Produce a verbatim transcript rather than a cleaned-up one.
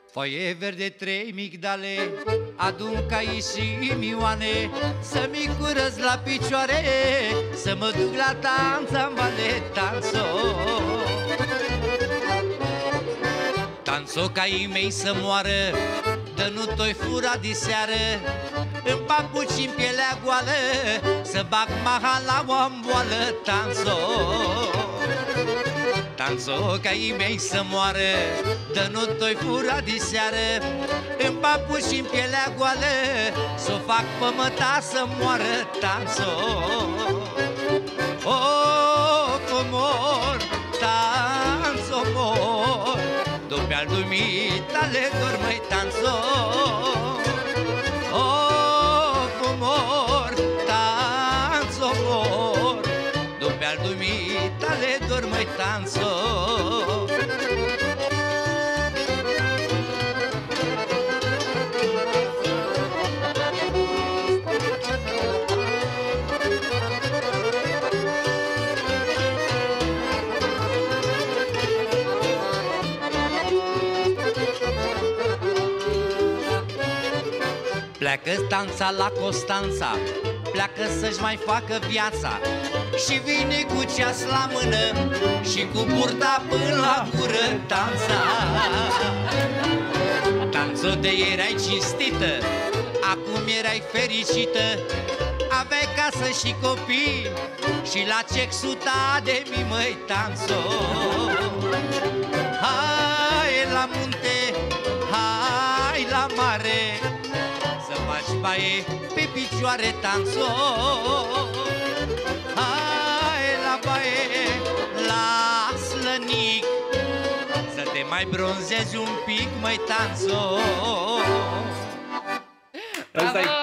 Foaie verde, trei migdale, adun cai și imioane, să-mi curăț la picioare, să mă duc la tanța în vale, tanțo. Tanțo, caii mei să moară, dă nu toi fura diseară, în papuci în pielea goală, să bag maha la o amboală, tanțo. Tanțo, caii mei să moară, dă nu toi fura diseară, în papuci în pielea goală, s-o fac pe măta să moară, tanțo. O, comor, tanțo, mor, după-al dumitale dor, măi, tanțo. O, comor, tanțo, mor, după-al dumitale dor, măi, tanțo. Pleacă Stanța la Constanța, pleacă să-și mai facă viața, și vine cu ceas la mână și cu burta până la gură, Tanța. Tanțo, de erai cinstită, acum erai fericită, aveai casă și copii și la cec suta de mii, măi, Tanțo. Hai la munte, hai la mare, să faci baie pe picioare, Tanțo. Hai la baie, la slănic, să te mai bronzezi un pic, măi, Tanțo. Ăsta-i